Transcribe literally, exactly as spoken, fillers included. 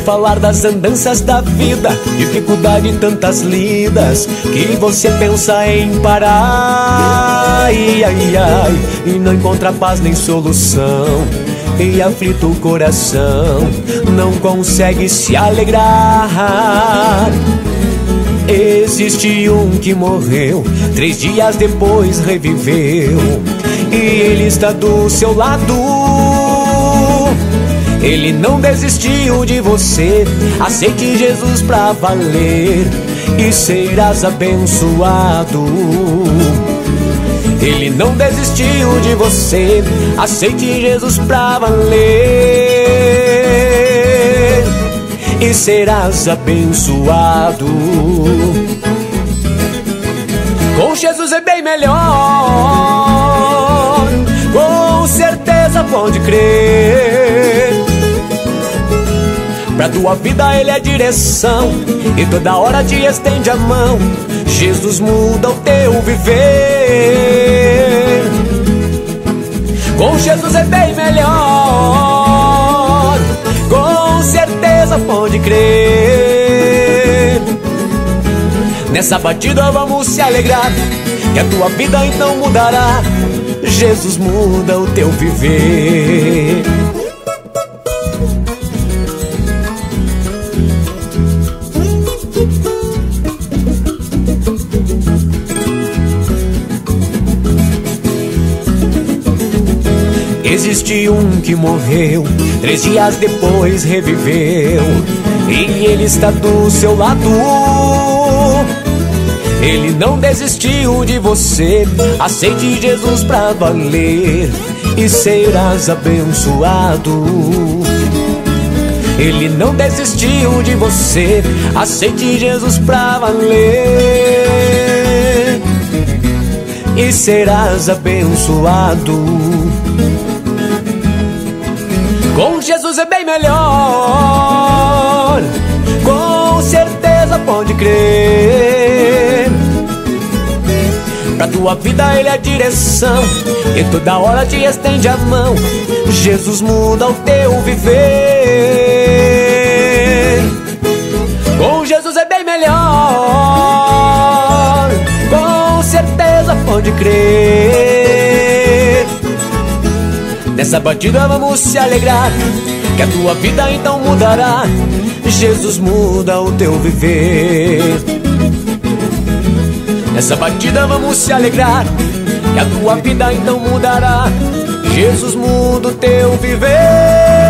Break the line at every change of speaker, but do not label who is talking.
falar das andanças da vida, dificuldade de tantas lidas, que você pensa em parar. Ai, ai, ai, e não encontra paz nem solução, e aflito o coração não consegue se alegrar. Existe um que morreu, três dias depois reviveu, e ele está do seu lado. Ele não desistiu de você, aceite Jesus pra valer e serás abençoado. Ele não desistiu de você, aceite Jesus pra valer e serás abençoado. Com Jesus é bem melhor, com certeza pode crer. Pra tua vida ele é direção, e toda hora te estende a mão. Jesus muda o teu viver. Com Jesus é bem melhor, com certeza pode crer. Nessa batida vamos se alegrar, que a tua vida então mudará. Jesus muda o teu viver. Existe um que morreu, três dias depois reviveu, e ele está do seu lado. Ele não desistiu de você, aceite Jesus pra valer e serás abençoado. Ele não desistiu de você, aceite Jesus pra valer e serás abençoado. Com Jesus é bem melhor, com certeza pode crer. Pra tua vida ele é direção, e toda hora te estende a mão. Jesus muda o teu viver. Com Jesus é bem melhor, com certeza pode crer. Nessa batida vamos se alegrar, que a tua vida então mudará. Jesus muda o teu viver. Nessa batida vamos se alegrar, que a tua vida então mudará. Jesus muda o teu viver.